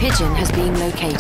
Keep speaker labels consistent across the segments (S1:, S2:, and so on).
S1: pigeon has been located.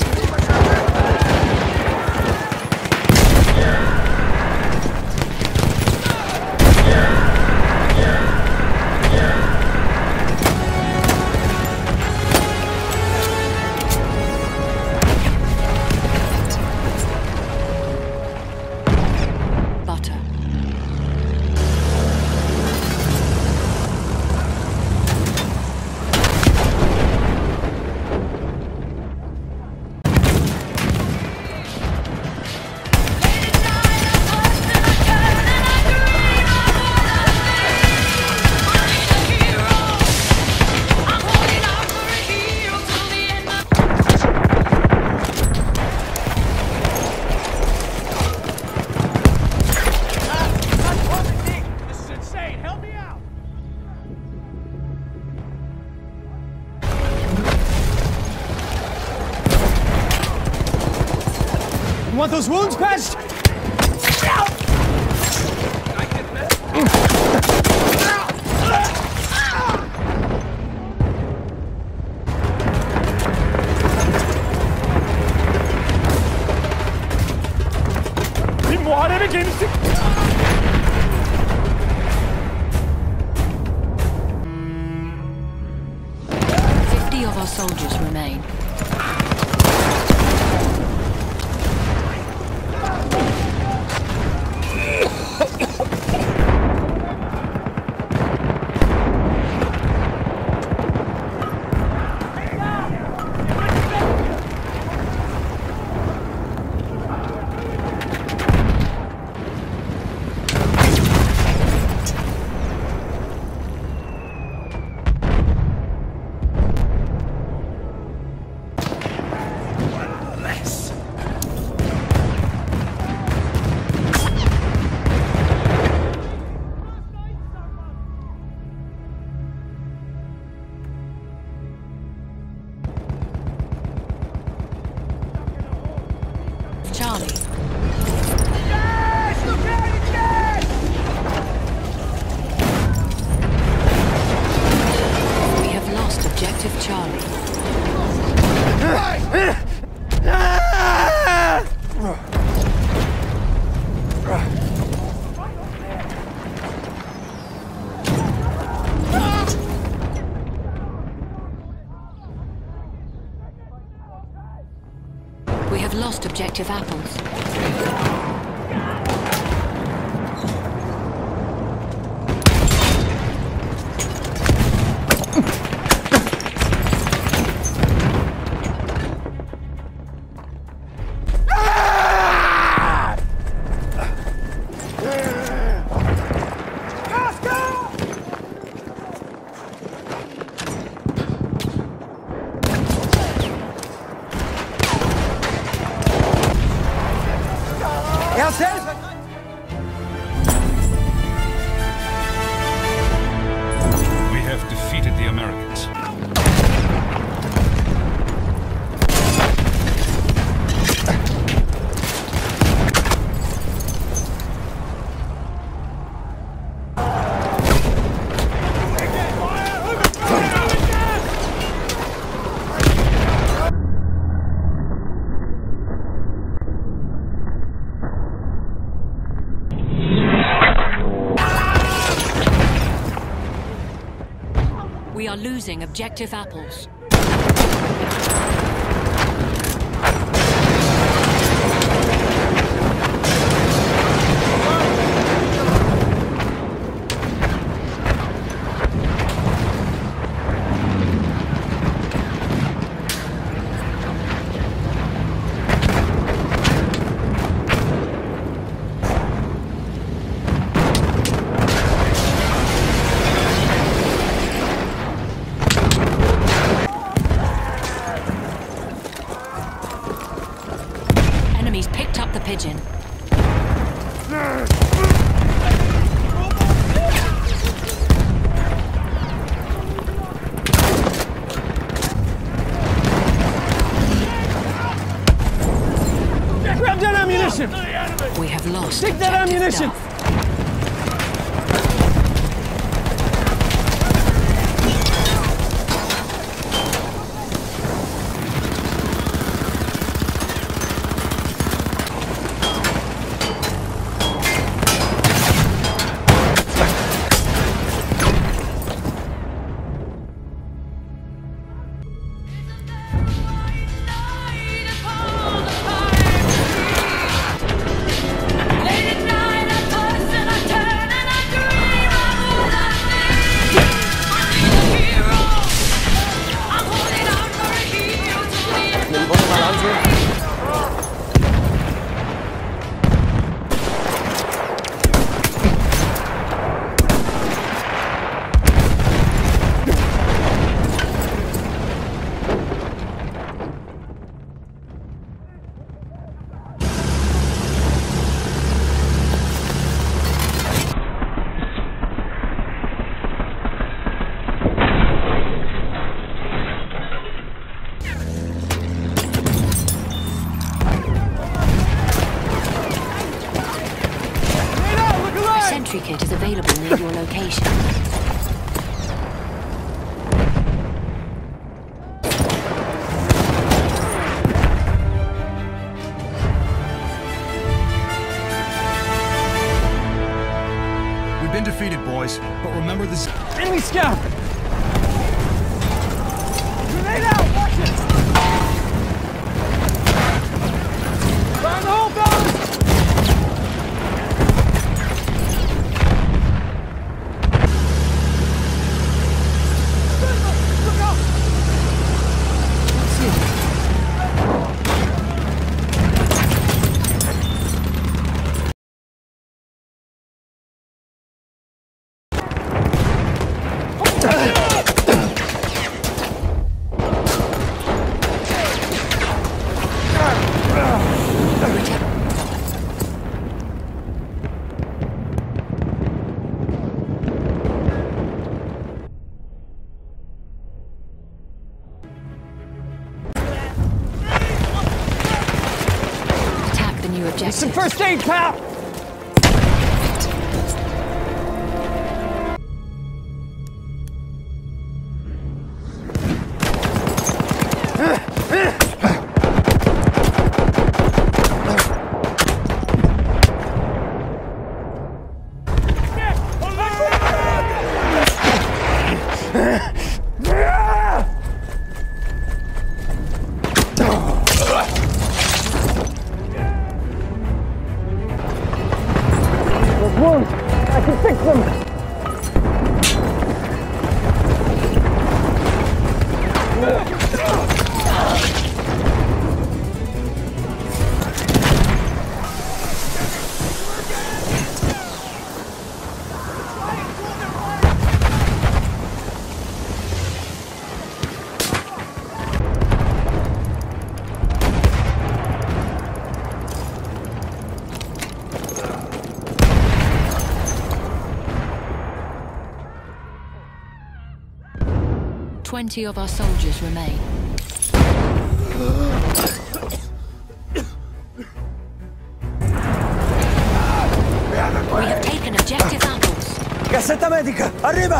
S2: You want those wounds patched?
S3: 뭐하려는 개미씨?
S1: 50 of our soldiers remain. Charlie.
S3: Yes! Look out! Yes!
S1: We have lost objective Charlie. We have lost objective apples.
S4: We have defeated the Americans.
S1: We are losing objective apples. Enemies picked up the pigeon.
S2: Grab that ammunition!
S1: We have lost
S2: Take that
S1: objective
S2: ammunition!
S1: Duff. sentry kit is available near your location.
S3: We've been defeated, boys, but remember this.
S2: Enemy scout! Grenade out! Watch it! Fire in the hole, fellas! Look out!
S1: Attack the new objective.
S2: Some first aid, pal! Wounds! I can fix them!
S1: Twenty of our soldiers remain. We have taken objective apples.
S2: Cassetta medica! Arriva!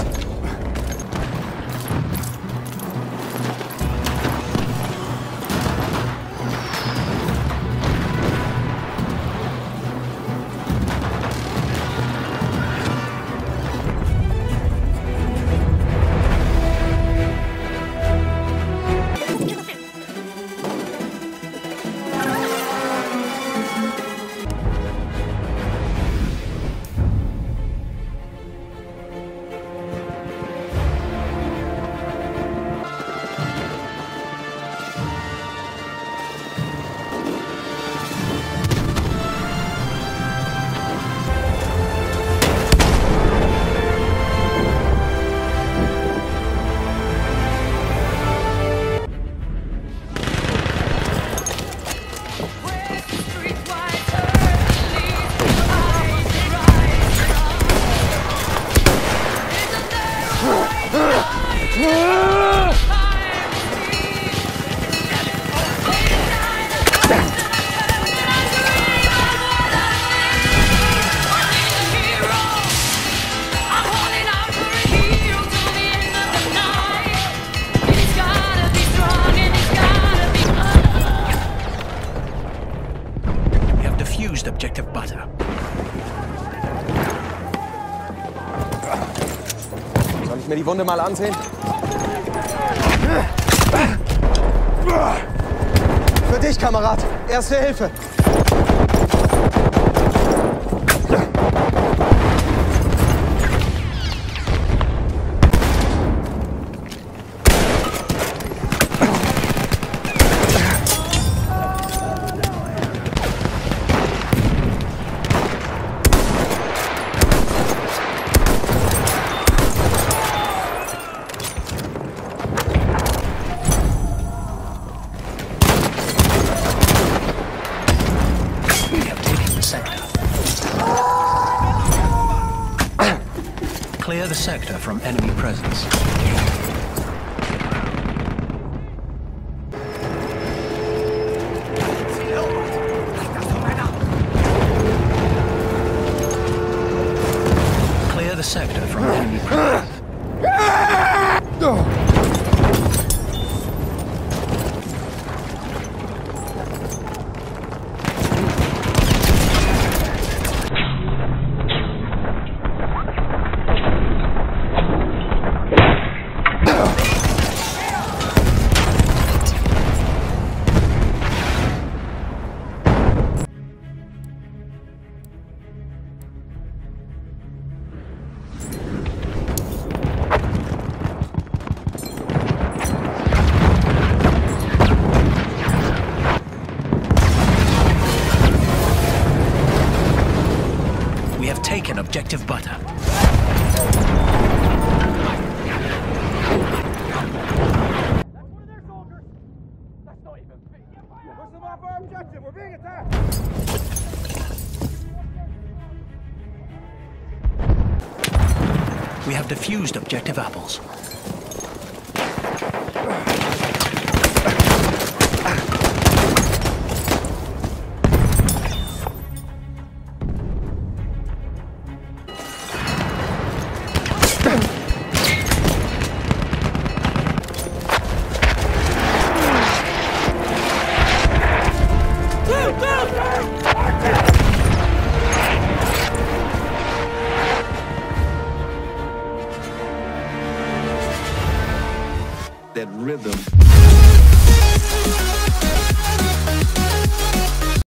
S3: Defused objective butter.
S2: Soll ich mir die Wunde mal ansehen? Für dich, Kamerad. Erste Hilfe.
S3: Clear the sector from enemy presence.
S5: objective butter. We have defused objective apples.
S6: That rhythm.